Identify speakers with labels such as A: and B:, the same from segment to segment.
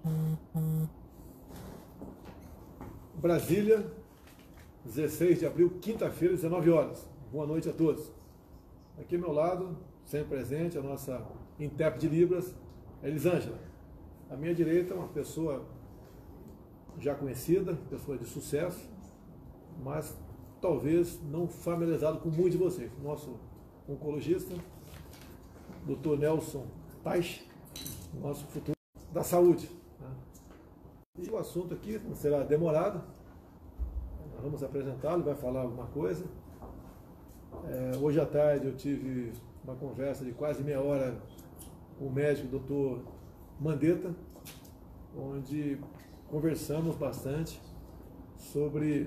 A: Brasília, 16 de abril, quinta-feira, 19 horas. Boa noite a todos. Aqui ao meu lado, sempre presente, a nossa intérprete de Libras, Elisângela. À minha direita, uma pessoa já conhecida, pessoa de sucesso, mas talvez não familiarizado com muitos de vocês. Nosso oncologista, Dr. Nelson Tais, nosso futuro da saúde. E o assunto aqui não será demorado, nós vamos apresentá-lo, vai falar alguma coisa. Hoje à tarde eu tive uma conversa de quase meia hora com o médico Dr. Mandetta, onde conversamos bastante sobre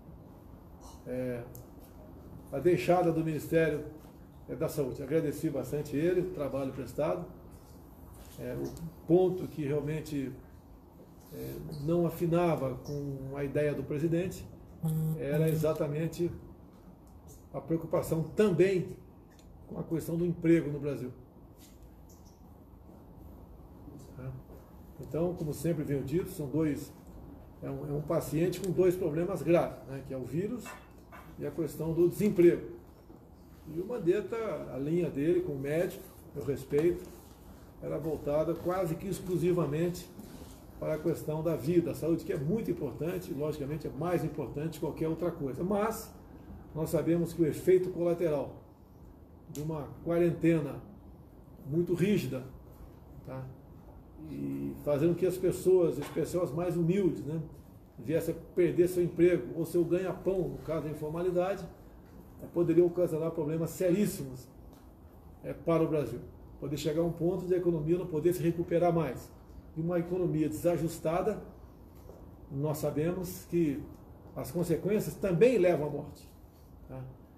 A: a deixada do Ministério da Saúde. Agradeci bastante ele, o trabalho prestado, o ponto que realmente não afinava com a ideia do presidente era exatamente a preocupação também com a questão do emprego no Brasil. Então, como sempre venho dito, são é um paciente com dois problemas graves, né, que é o vírus e a questão do desemprego. E o Mandetta, a linha dele com o médico, eu respeito, era voltada quase que exclusivamente para a questão da vida, a saúde, que é muito importante, logicamente é mais importante que qualquer outra coisa. Mas nós sabemos que o efeito colateral de uma quarentena muito rígida, tá, e fazendo que as pessoas, em especial as mais humildes, né, viessem a perder seu emprego ou seu ganha-pão, no caso da informalidade, poderia ocasionar problemas seríssimos para o Brasil. Poder chegar a um ponto de a economia não poder se recuperar mais. E uma economia desajustada, nós sabemos que as consequências também levam à morte. Tá?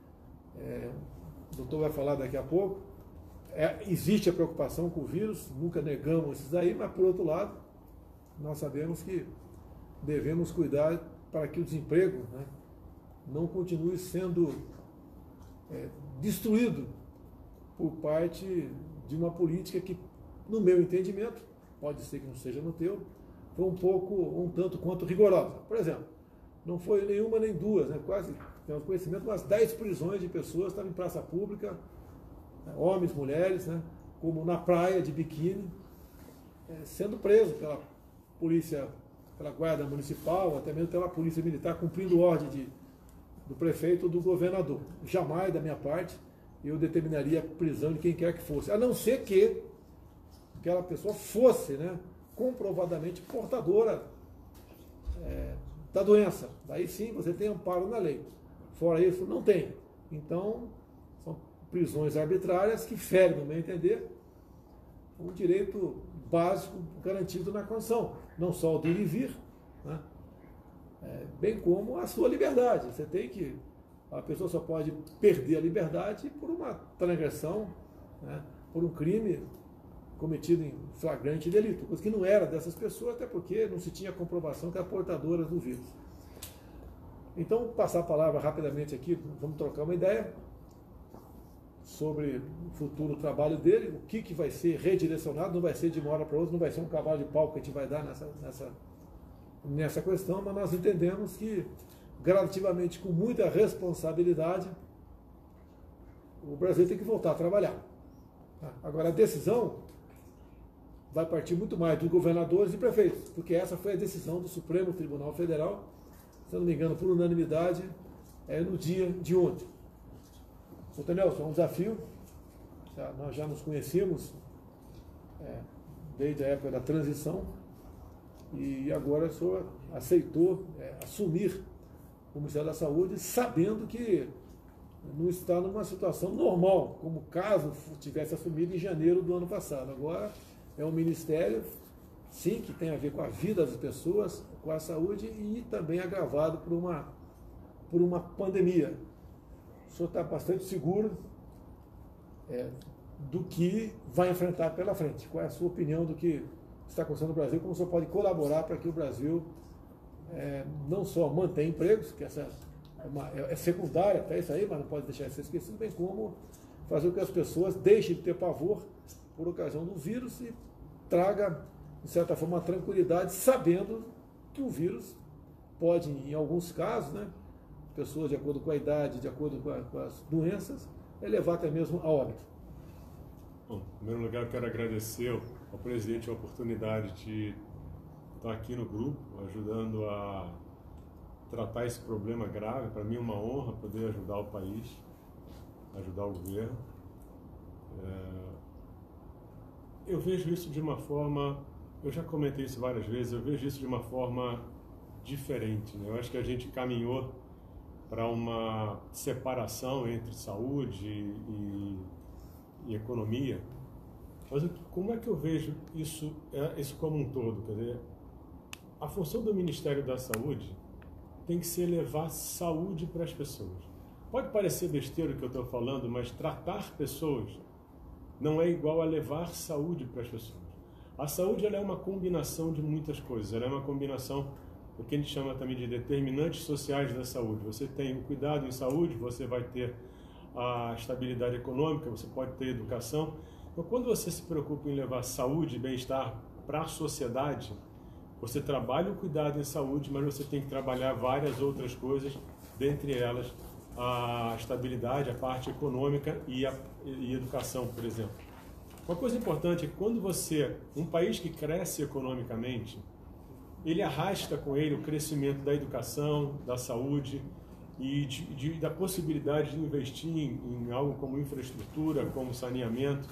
A: O doutor vai falar daqui a pouco. Existe a preocupação com o vírus, nunca negamos isso aí, mas por outro lado, nós sabemos que devemos cuidar para que o desemprego, né, não continue sendo destruído por parte de uma política que, no meu entendimento, pode ser que não seja no teu, foi um tanto quanto rigorosa. Por exemplo, não foi nenhuma nem duas, né, quase, temos conhecimento, umas 10 prisões de pessoas estavam em praça pública, homens, mulheres, né, como na praia de biquíni, sendo preso pela polícia, pela guarda municipal, até mesmo pela polícia militar, cumprindo ordem do prefeito ou do governador. Jamais, da minha parte, eu determinaria a prisão de quem quer que fosse, a não ser que aquela pessoa fosse, né, comprovadamente portadora da doença. Daí sim você tem amparo na lei. Fora isso, não tem. Então, são prisões arbitrárias que ferem, no meu entender, um direito básico garantido na Constituição. Não só o do ir e vir, né, bem como a sua liberdade. Você tem que... A pessoa só pode perder a liberdade por uma transgressão, né, por um crime cometido em flagrante delito, coisa que não era dessas pessoas, até porque não se tinha comprovação que eram portadoras do vírus. Então, passar a palavra rapidamente aqui, vamos trocar uma ideia sobre o futuro trabalho dele, o que vai ser redirecionado, não vai ser de uma hora para outra, não vai ser um cavalo de pau que a gente vai dar nessa questão, mas nós entendemos que, gradativamente, com muita responsabilidade, o Brasil tem que voltar a trabalhar. Agora, a decisão vai partir muito mais dos governadores e prefeitos, porque essa foi a decisão do Supremo Tribunal Federal, se eu não me engano, por unanimidade, no dia de ontem. Doutor Nelson, é um desafio, nós já nos conhecemos desde a época da transição, e agora o senhor aceitou assumir o Ministério da Saúde, sabendo que não está numa situação normal, como caso tivesse assumido em janeiro do ano passado. Agora é um ministério, sim, que tem a ver com a vida das pessoas, com a saúde, e também agravado por uma pandemia. O senhor está bastante seguro do que vai enfrentar pela frente. Qual é a sua opinião do que está acontecendo no Brasil? Como o senhor pode colaborar para que o Brasil não só mantenha empregos, que essa é secundária até isso aí, mas não pode deixar de ser esquecido, bem como fazer com que as pessoas deixem de ter pavor por ocasião do vírus e traga de certa forma, uma tranquilidade, sabendo que o vírus pode, em alguns casos, né, pessoas de acordo com a idade, de acordo com as doenças, levar até mesmo a óbito.
B: Bom, em primeiro lugar, eu quero agradecer ao presidente a oportunidade de estar aqui no grupo, ajudando a tratar esse problema grave. Para mim é uma honra poder ajudar o país, ajudar o governo. Eu vejo isso de uma forma, eu já comentei isso várias vezes, eu vejo isso de uma forma diferente, né? Eu acho que a gente caminhou para uma separação entre saúde e economia. Mas como é que eu vejo isso como um todo? Quer dizer, a função do Ministério da Saúde tem que ser levar saúde para as pessoas. Pode parecer besteira o que eu estou falando, mas tratar pessoas não é igual a levar saúde para as pessoas. A saúde ela é uma combinação de muitas coisas, ela é uma combinação do que a gente chama também de determinantes sociais da saúde. Você tem o cuidado em saúde, você vai ter a estabilidade econômica, você pode ter educação. Então, quando você se preocupa em levar saúde e bem-estar para a sociedade, você trabalha o cuidado em saúde, mas você tem que trabalhar várias outras coisas, dentre elas a estabilidade, a parte econômica e educação, por exemplo. Uma coisa importante é que quando um país que cresce economicamente, ele arrasta com ele o crescimento da educação, da saúde e da possibilidade de investir em algo como infraestrutura, como saneamento.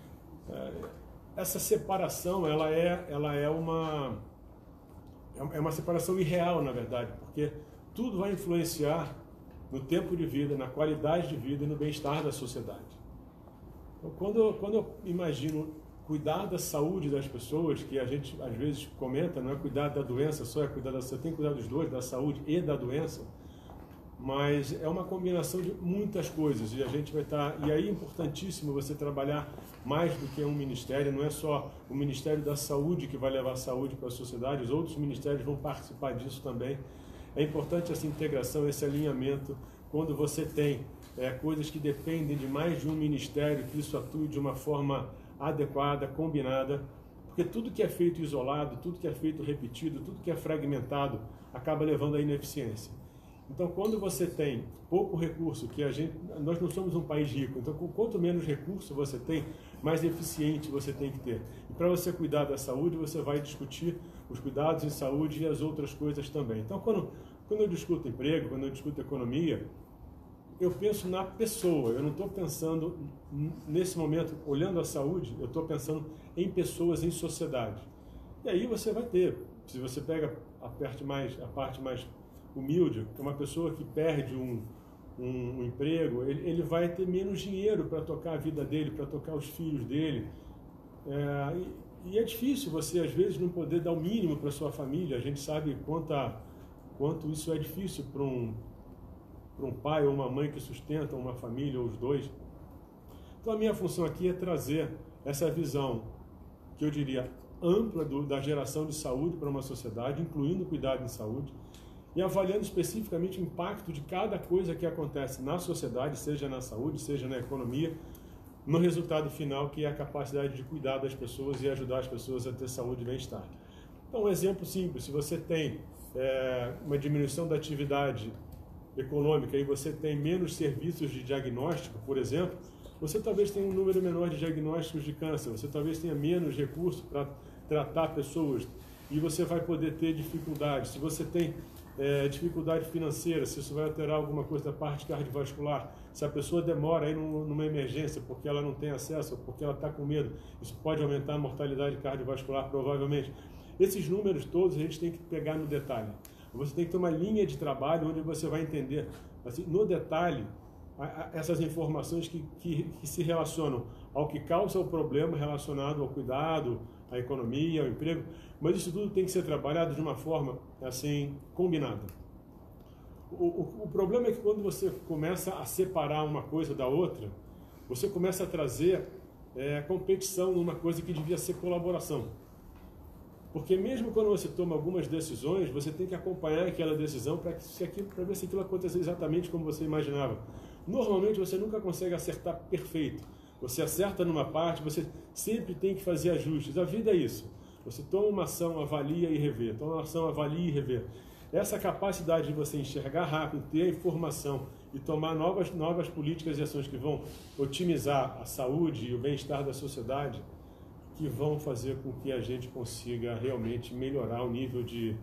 B: Essa separação ela é uma separação irreal, na verdade, porque tudo vai influenciar no tempo de vida, na qualidade de vida e no bem-estar da sociedade. Então, quando eu imagino cuidar da saúde das pessoas, que a gente às vezes comenta, não é cuidar da doença só, você tem que cuidar dos dois, da saúde e da doença, mas é uma combinação de muitas coisas e a gente vai estar, e aí é importantíssimo você trabalhar mais do que um ministério, não é só o Ministério da Saúde que vai levar a saúde para a sociedade, os outros ministérios vão participar disso também. É importante essa integração, esse alinhamento, quando você tem coisas que dependem de mais de um ministério, que isso atue de uma forma adequada, combinada, porque tudo que é feito isolado, tudo que é feito repetido, tudo que é fragmentado, acaba levando à ineficiência. Então, quando você tem pouco recurso, nós não somos um país rico, então quanto menos recurso você tem, mais eficiente você tem que ter. E para você cuidar da saúde, você vai discutir os cuidados em saúde e as outras coisas também. Então, quando eu discuto emprego, quando eu discuto economia, eu penso na pessoa, eu não estou pensando, nesse momento, olhando a saúde, eu estou pensando em pessoas, em sociedade. E aí você vai ter, se você pega a parte mais humilde, que é uma pessoa que perde um emprego, ele vai ter menos dinheiro para tocar a vida dele, para tocar os filhos dele. E é difícil você, às vezes, não poder dar o mínimo para sua família. A gente sabe quanto isso é difícil para um pai ou uma mãe que sustentam uma família, ou os dois. Então a minha função aqui é trazer essa visão, que eu diria, ampla da geração de saúde para uma sociedade, incluindo o cuidado em saúde, e avaliando especificamente o impacto de cada coisa que acontece na sociedade, seja na saúde, seja na economia, no resultado final, que é a capacidade de cuidar das pessoas e ajudar as pessoas a ter saúde e bem-estar. Então, um exemplo simples, se você tem uma diminuição da atividade econômica e você tem menos serviços de diagnóstico, por exemplo, você talvez tenha um número menor de diagnósticos de câncer, você talvez tenha menos recursos para tratar pessoas e você vai poder ter dificuldades. Se você tem dificuldade financeira, se isso vai alterar alguma coisa da parte cardiovascular, se a pessoa demora aí numa emergência porque ela não tem acesso ou porque ela está com medo, isso pode aumentar a mortalidade cardiovascular provavelmente. Esses números todos a gente tem que pegar no detalhe. Você tem que ter uma linha de trabalho onde você vai entender, assim, no detalhe, essas informações que se relacionam ao que causa o problema relacionado ao cuidado, à economia, ao emprego, mas isso tudo tem que ser trabalhado de uma forma assim combinada. O problema é que quando você começa a separar uma coisa da outra, você começa a trazer competição numa coisa que devia ser colaboração. Porque mesmo quando você toma algumas decisões, você tem que acompanhar aquela decisão para ver se aquilo acontece exatamente como você imaginava. Normalmente você nunca consegue acertar perfeito. Você acerta numa parte, você sempre tem que fazer ajustes. A vida é isso. Você toma uma ação, avalia e revê. Toma uma ação, avalia e revê. Essa capacidade de você enxergar rápido, ter a informação e tomar novas políticas e ações que vão otimizar a saúde e o bem-estar da sociedade, que vão fazer com que a gente consiga realmente melhorar o nível de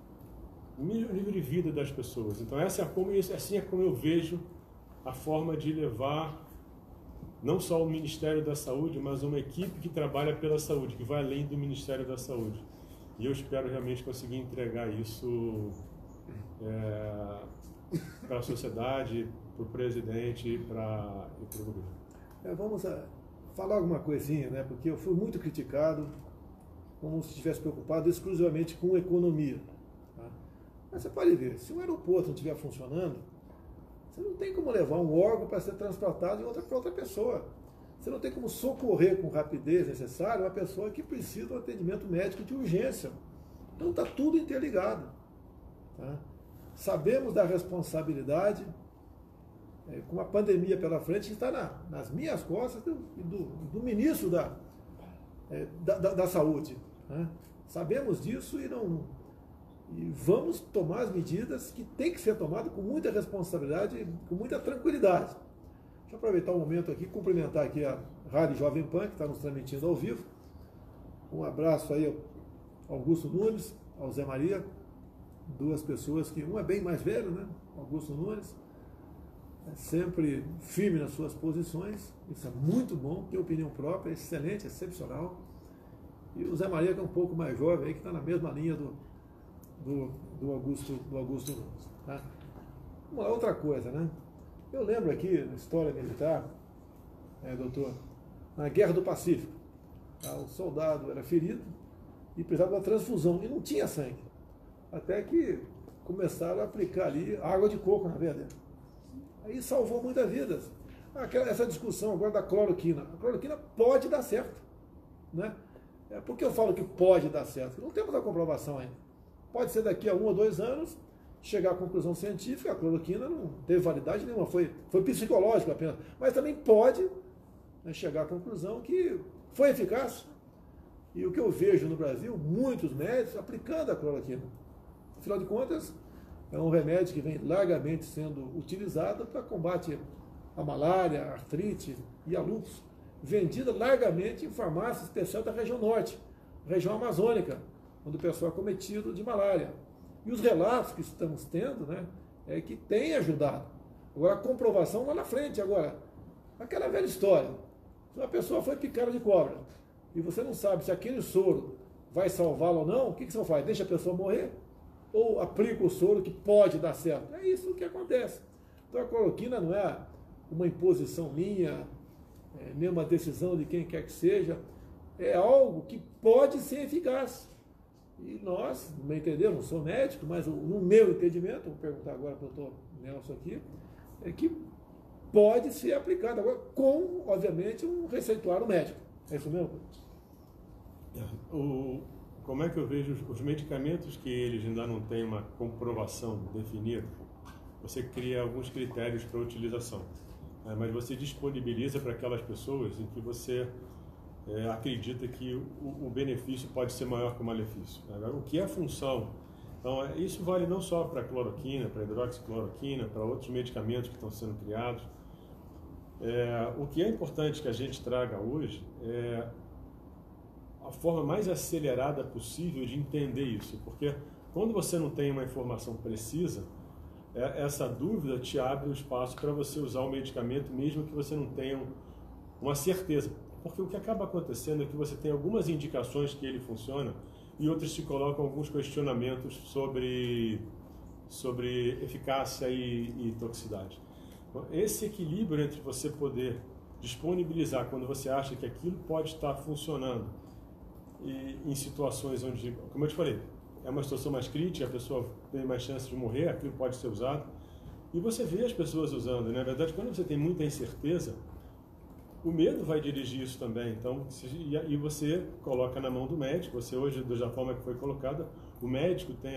B: vida das pessoas. Então, assim é como eu vejo a forma de levar não só o Ministério da Saúde, mas uma equipe que trabalha pela saúde, que vai além do Ministério da Saúde. E eu espero realmente conseguir entregar isso para a sociedade, para o presidente e para o governo.
A: Vamos falar alguma coisinha, né? Porque eu fui muito criticado como se estivesse preocupado exclusivamente com economia. Tá? Mas você pode ver, se o aeroporto não estiver funcionando, você não tem como levar um órgão para ser transplantado para outra pessoa. Você não tem como socorrer com rapidez necessária uma pessoa que precisa de um atendimento médico de urgência. Então está tudo interligado. Tá? Sabemos da responsabilidade, com a pandemia pela frente, que está nas minhas costas do ministro da Saúde. Né? Sabemos disso e vamos tomar as medidas que tem que ser tomadas com muita responsabilidade, com muita tranquilidade. Deixa eu aproveitar o momento aqui, cumprimentar aqui a Rádio Jovem Pan, que está nos transmitindo ao vivo. Um abraço aí ao Augusto Nunes, ao Zé Maria, duas pessoas que, um é bem mais velho, né? Augusto Nunes, é sempre firme nas suas posições, isso é muito bom, tem opinião própria, excelente, excepcional. E o Zé Maria, que é um pouco mais jovem, aí, que está na mesma linha do Augusto Nunes. Tá? Uma outra coisa, né? Eu lembro aqui, na história militar, doutor, na Guerra do Pacífico, tá? O soldado era ferido e precisava de uma transfusão, e não tinha sangue. Até que começaram a aplicar ali água de coco na veia dele. Aí salvou muitas vidas. Essa discussão agora da cloroquina. A cloroquina pode dar certo. Né? Por que eu falo que pode dar certo? Não temos a comprovação ainda. Pode ser daqui a 1 ou 2 anos, chegar à conclusão científica, a cloroquina não teve validade nenhuma, foi psicológico apenas. Mas também pode, né, chegar à conclusão que foi eficaz. E o que eu vejo no Brasil, muitos médicos aplicando a cloroquina. Afinal de contas, é um remédio que vem largamente sendo utilizado para combate à malária, à artrite e a lúpus, vendida largamente em farmácia especial da região norte, região amazônica, onde o pessoal é cometido de malária. E os relatos que estamos tendo, né, é que tem ajudado. Agora, a comprovação lá na frente. Agora, aquela velha história, se uma pessoa foi picada de cobra e você não sabe se aquele soro vai salvá-la ou não, o que você vai? Deixa a pessoa morrer? Ou aplica o soro que pode dar certo? É isso que acontece. Então a cloroquina não é uma imposição minha, nem uma decisão de quem quer que seja, é algo que pode ser eficaz. E nós, no meu entender, não sou médico, mas no meu entendimento, vou perguntar agora para o doutor Nelson aqui, é que pode ser aplicado agora com, obviamente, um receituário médico. É isso mesmo?
B: Como é que eu vejo os medicamentos que eles ainda não têm uma comprovação definida? Você cria alguns critérios para utilização, mas você disponibiliza para aquelas pessoas em que você acredita que o benefício pode ser maior que o malefício. Agora, o que é a função? Então, isso vale não só para a cloroquina, para a hidroxicloroquina, para outros medicamentos que estão sendo criados. O que é importante que a gente traga hoje é a forma mais acelerada possível de entender isso, porque quando você não tem uma informação precisa, essa dúvida te abre o espaço para você usar o medicamento, mesmo que você não tenha uma certeza. Porque o que acaba acontecendo é que você tem algumas indicações que ele funciona e outras te colocam alguns questionamentos sobre eficácia e toxicidade. Então, esse equilíbrio entre você poder disponibilizar quando você acha que aquilo pode estar funcionando e em situações onde, como eu te falei, é uma situação mais crítica, a pessoa tem mais chance de morrer, aquilo pode ser usado. E você vê as pessoas usando, né? Na verdade, quando você tem muita incerteza, o medo vai dirigir isso também. Então, e você coloca na mão do médico. Você hoje, da forma que foi colocada, o médico tem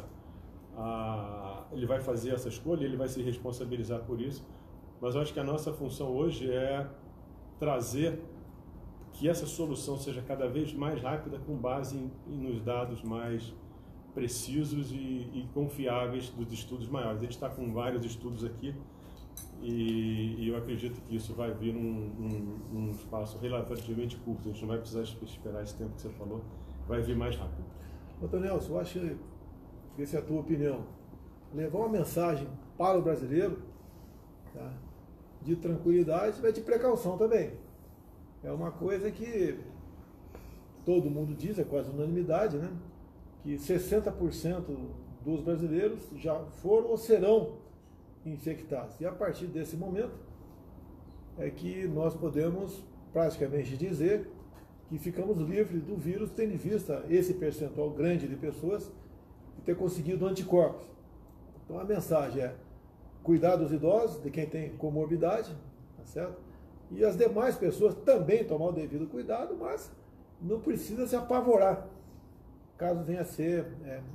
B: ele vai fazer essa escolha, ele vai se responsabilizar por isso. Mas eu acho que a nossa função hoje é trazer que essa solução seja cada vez mais rápida com base nos dados mais precisos e confiáveis dos estudos maiores. A gente está com vários estudos aqui e eu acredito que isso vai vir num espaço relativamente curto. A gente não vai precisar esperar esse tempo que você falou, vai vir mais rápido.
A: Doutor Nelson, eu acho que essa é a tua opinião. Levar uma mensagem para o brasileiro, tá, de tranquilidade, mas de precaução também. É uma coisa que todo mundo diz, é quase unanimidade, né? Que 60% dos brasileiros já foram ou serão infectados. E a partir desse momento é que nós podemos praticamente dizer que ficamos livres do vírus, tendo em vista esse percentual grande de pessoas e ter conseguido anticorpos. Então a mensagem é cuidar dos idosos, de quem tem comorbidade, tá certo? E as demais pessoas também tomar o devido cuidado, mas não precisa se apavorar caso venha a ser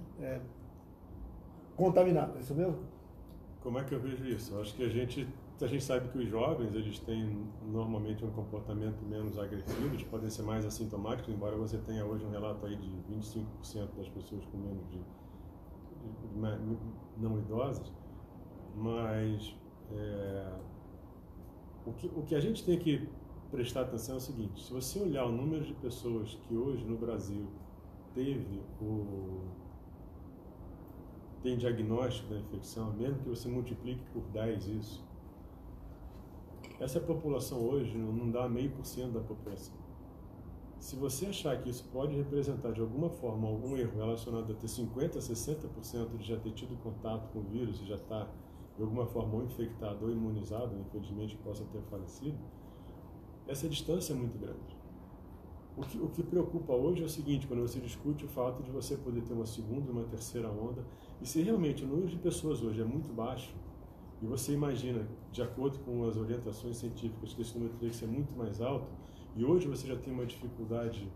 A: contaminado, é isso mesmo?
B: Como é que eu vejo isso? Eu acho que a gente sabe que os jovens, eles têm normalmente um comportamento menos agressivo, eles podem ser mais assintomáticos, embora você tenha hoje um relato aí de 25% das pessoas com menos de não idosas, mas o que a gente tem que prestar atenção é o seguinte: se você olhar o número de pessoas que hoje no Brasil tem diagnóstico da infecção, mesmo que você multiplique por 10 isso, essa população hoje não dá 0,5% da população. Se você achar que isso pode representar de alguma forma algum erro relacionado a ter 50%, 60% de já ter tido contato com o vírus e já estar de alguma forma ou infectado ou imunizado, infelizmente possa ter falecido, essa distância é muito grande. O que preocupa hoje é o seguinte: quando você discute o fato de você poder ter uma segunda e uma terceira onda, e se realmente o número de pessoas hoje é muito baixo, e você imagina, de acordo com as orientações científicas, que esse número teria que ser muito mais alto, e hoje você já tem uma dificuldade,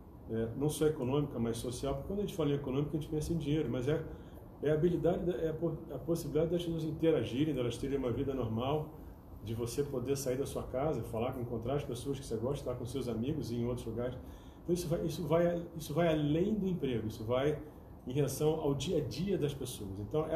B: não só econômica, mas social, porque quando a gente fala em econômica, a gente pensa em dinheiro, mas é a habilidade, a possibilidade das pessoas interagirem, delas terem uma vida normal, de você poder sair da sua casa, falar, encontrar as pessoas que você gosta, estar com seus amigos e em outros lugares. Então isso vai além do emprego, isso vai em relação ao dia a dia das pessoas. Então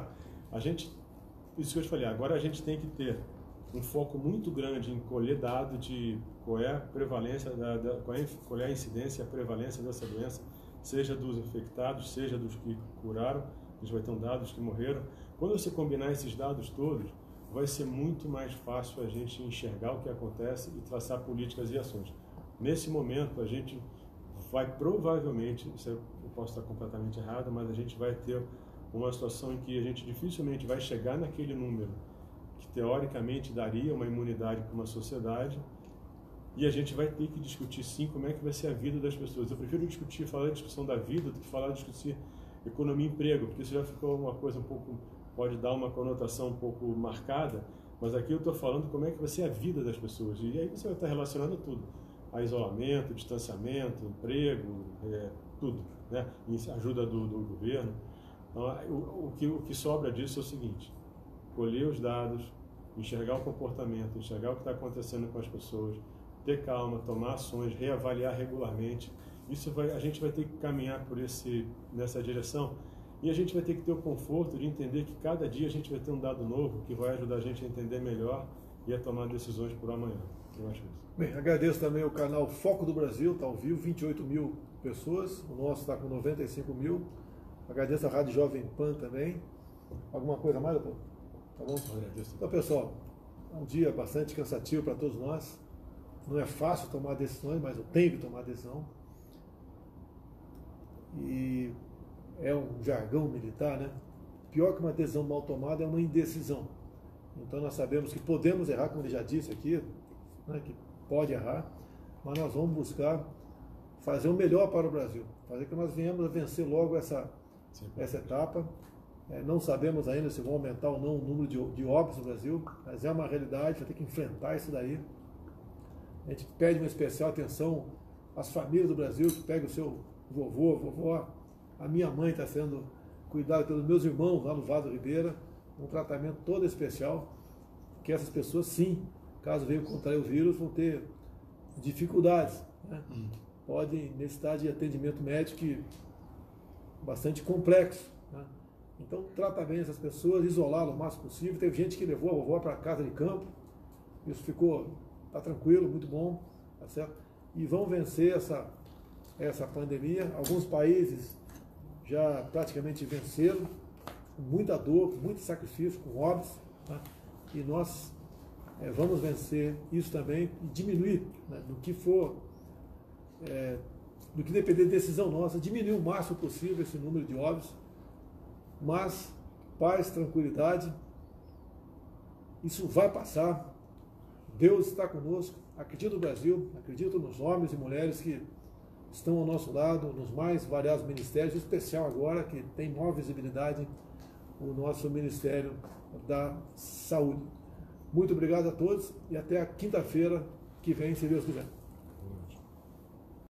B: isso que eu te falei, agora a gente tem que ter um foco muito grande em colher dado de qual é a prevalência, qual é a incidência e a prevalência dessa doença, seja dos infectados, seja dos que curaram, a gente vai ter um dado dos que morreram. Quando você combinar esses dados todos, vai ser muito mais fácil a gente enxergar o que acontece e traçar políticas e ações. Nesse momento, a gente vai provavelmente, eu posso estar completamente errado, mas a gente vai ter uma situação em que a gente dificilmente vai chegar naquele número que teoricamente daria uma imunidade para uma sociedade, e a gente vai ter que discutir sim como é que vai ser a vida das pessoas. Eu prefiro falar da discussão da vida do que falar de discutir economia e emprego, porque isso já ficou uma coisa um pouco, pode dar uma conotação um pouco marcada, mas aqui eu estou falando como é que vai ser a vida das pessoas, e aí você vai estar relacionando tudo, a isolamento, distanciamento, emprego, tudo, né? Ajuda do governo. Então, o que sobra disso é o seguinte: colher os dados, enxergar o comportamento, enxergar o que está acontecendo com as pessoas, ter calma, tomar ações, reavaliar regularmente. A gente vai ter que caminhar nessa direção, e a gente vai ter que ter o conforto de entender que cada dia a gente vai ter um dado novo que vai ajudar a gente a entender melhor e a tomar decisões por amanhã. Eu acho isso.
A: Bem, agradeço também o canal Foco do Brasil, está ao vivo, 28 mil pessoas, o nosso está com 95 mil. Agradeço a Rádio Jovem Pan também. Alguma coisa mais, doutor? Tá bom?
B: Agradeço.
A: Então, pessoal, um dia bastante cansativo para todos nós. Não é fácil tomar decisões, mas eu tenho que tomar decisão. E é um jargão militar, né? Pior que uma decisão mal tomada é uma indecisão. Então nós sabemos que podemos errar, como ele já disse aqui, né, que pode errar, mas nós vamos buscar fazer o melhor para o Brasil, fazer que nós venhamos a vencer logo essa etapa. Não sabemos ainda se vão aumentar ou não o número de óbitos no Brasil, mas é uma realidade, vai ter que enfrentar isso daí. A gente pede uma especial atenção às famílias do Brasil, que pegam o seu vovô, vovó. A minha mãe está sendo cuidada pelos meus irmãos lá no Vado Ribeira, um tratamento todo especial, que essas pessoas, sim, caso venham contrair o vírus, vão ter dificuldades, né? Podem necessitar de atendimento médico bastante complexo, né? Então, trata bem essas pessoas, isolá-las o máximo possível. Teve gente que levou a vovó para casa de campo, isso tá tranquilo, muito bom, tá certo? E vão vencer essa pandemia. Alguns países já praticamente venceram, com muita dor, com muito sacrifício, com óbitos, tá? E nós vamos vencer isso também e diminuir, né, do que depender de decisão nossa, diminuir o máximo possível esse número de óbitos, mas paz, tranquilidade, isso vai passar, Deus está conosco, acredito no Brasil, acredito nos homens e mulheres que estão ao nosso lado, nos mais variados ministérios, em especial agora que tem maior visibilidade o nosso Ministério da Saúde. Muito obrigado a todos e até a quinta-feira que vem, se Deus quiser.